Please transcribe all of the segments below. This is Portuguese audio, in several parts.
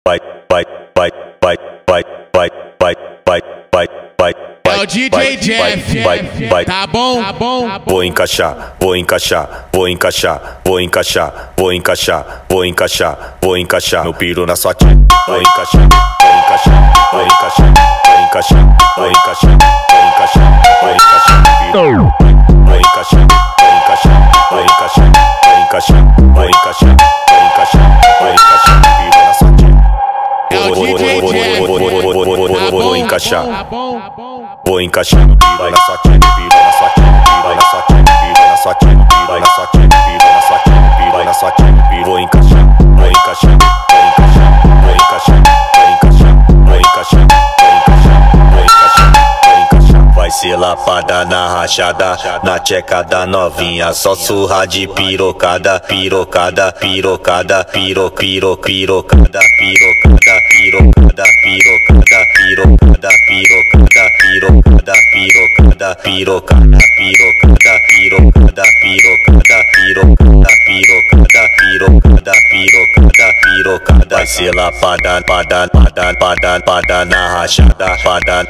É o DJ Jeff, tá bom? Vou encaixar, vou encaixar, vou encaixar, vou encaixar, vou encaixar, vou encaixar, vou encaixar meu piro na sua tia. Vou encaixar, vou encaixar, vou encaixar, vou encaixar, vou encaixar, vou encaixar, vou encaixar meu piro. Vou encaixar, vou encaixar, vou encaixar, vou encaixar, vou encaixar, vou encaixar, vou encaixar meu piro na sua tia. É o DJ Jeff, Vou encaixar, vou encaixar no piro na sua tia, piro na sua tia, piro na sua tia, piro na sua tia, piro na sua tia, piro na sua tia, piro na sua tia, piro. Vou encaixar, vou encaixar, vou encaixar, vou encaixar, vou encaixar, vou encaixar, vou encaixar, vou encaixar, vou encaixar. Vai ser lapada na rachada, na tcheca da novinha, só surra de pirocada, pirocada, pirocada, pirocada, pirocada, pirocada, pirocada, pirocada, pirocada, pirocada, pirocada, pirocada, pirocada, pirocada, pirocada, pirocada, pirocada, pirocada, pirocada, pirocada. Vai ser lapada, pada na rachada, pada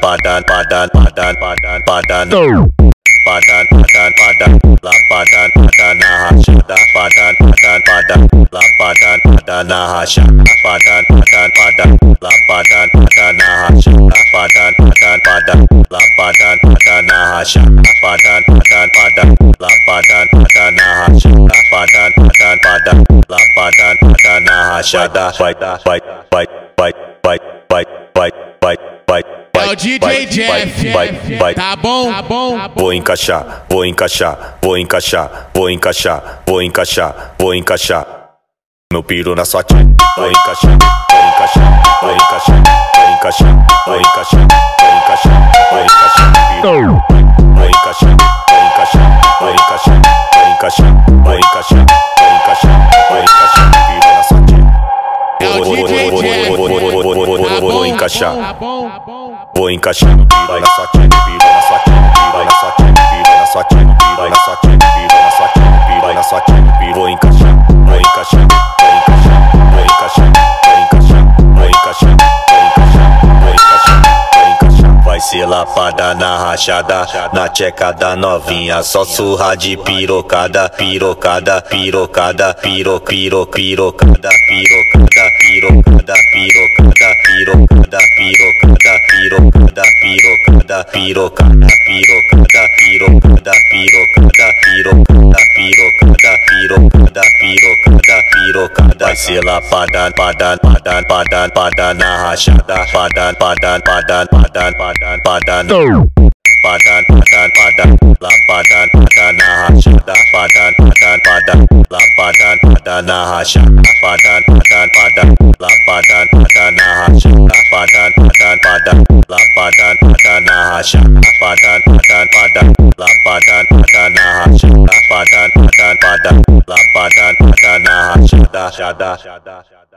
lapada na rachada, lapada na rachada, lapada na rachada, lapada na rachada, lapada na rachada, é o DJ Jeff, tá bom? Vou encaixar, vou encaixar, vou encaixar, vou encaixar, vou encaixar, vou encaixar meu piro na sua tia. Vou encaixar, vou encaixar, vou encaixar, vou encaixar, vou encaixar, vou encaixar, vou encaixar meu piro. Vou encaixar, vou encaixar, vou encaixar, vou encaixar, vou encaixar, vou encaixar, vou encaixar meu piro na sua tia. É o DJ Jeff, Vou encaixar, vou encaixar no piro na sua tia, piro na sua tia, piro na sua tia, piro na sua tia, piro na sua tia, piro na sua tia, piro na sua tia, piro. Vou encaixar, vou encaixar, vou encaixar, vou encaixar, vou encaixar, vou encaixar, vou encaixar, vou encaixar, vou encaixar. Vai ser lapada na rachada, na tcheca da novinha, só surra de pirocada, pirocada, pirocada, pirocada, pirocada, pirocada, pirocada, pirocada, pirocada, pirocada, pirocada, pirocada, pirocada, pirocada, pirocada, pirocada, pirocada, pirocada, pirocada, pirocada. Vai ser lapada, pada na rachada, pada lapada na rachada, lapada na rachada, lapada na rachada, lapada na rachada, lapada na rachada, lapada na rachada.